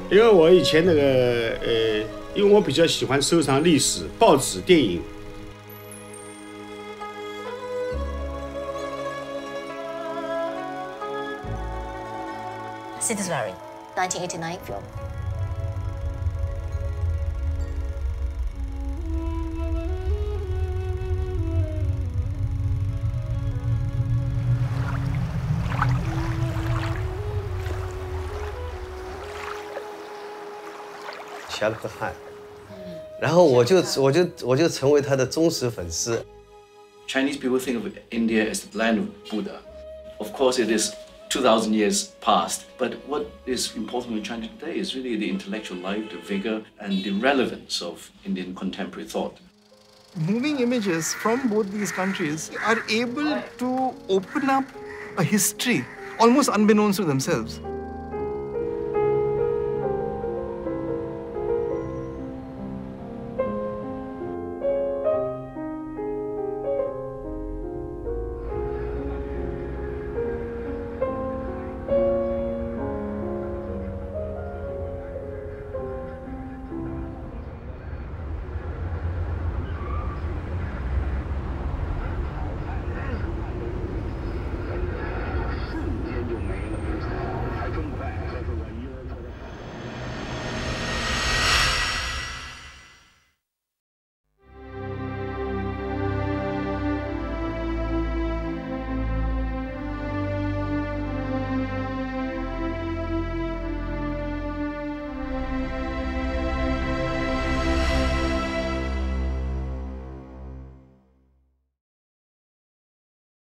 因为我以前因为我比较喜欢收藏历史、报纸、电影。 Citizenry, 1989 film. Shah Rukh Khan，然后我就成为他的忠实粉丝。 Chinese people think of India as the land of Buddha. Of course, it is 2,000 years past. But what is important in China today is really the intellectual life, the vigor, and the relevance of Indian contemporary thought. Moving images from both these countries are able to open up a history almost unbeknownst to themselves.